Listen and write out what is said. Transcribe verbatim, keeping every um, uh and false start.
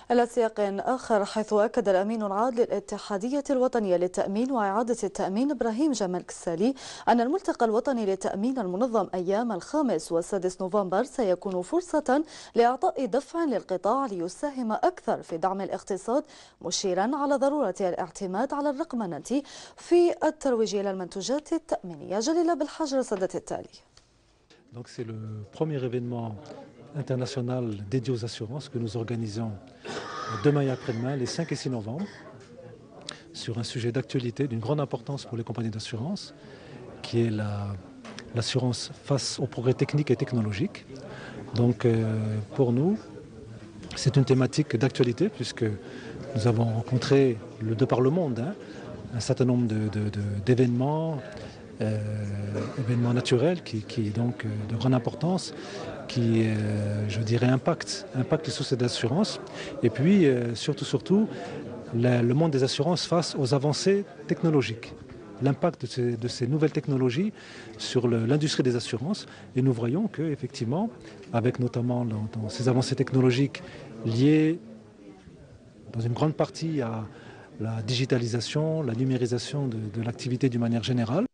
على سياق آخر، حيث أكد الأمين العام للاتحادية الوطنية للتأمين وإعادة التأمين إبراهيم جمال كسالي أن الملتقى الوطني للتأمين المنظم أيام الخامس والسادس نوفمبر سيكون فرصة لإعطاء دفع للقطاع ليساهم أكثر في دعم الاقتصاد، مشيرا على ضرورة الاعتماد على الرقمنة في الترويج إلى المنتوجات التأمينية. جليل بالحاج رصدت التالي. Donc c'est le premier événement international dédié aux assurances que nous organisons demain et après-demain, les cinq et six novembre, sur un sujet d'actualité d'une grande importance pour les compagnies d'assurance, qui est l'assurance la, face aux progrès techniques et technologiques. Donc euh, pour nous, c'est une thématique d'actualité puisque nous avons rencontré le, de par le monde hein, un certain nombre d'événements, Euh, événements naturels qui, qui est donc euh, de grande importance, qui, euh, je dirais, impacte, impacte les sociétés d'assurance. Et puis, euh, surtout, surtout, la, le monde des assurances face aux avancées technologiques. L'impact de ces, de ces nouvelles technologies sur l'industrie des assurances. Et nous voyons qu'effectivement, avec notamment dans, dans ces avancées technologiques liées dans une grande partie à la digitalisation, la numérisation de, de l'activité d'une manière générale,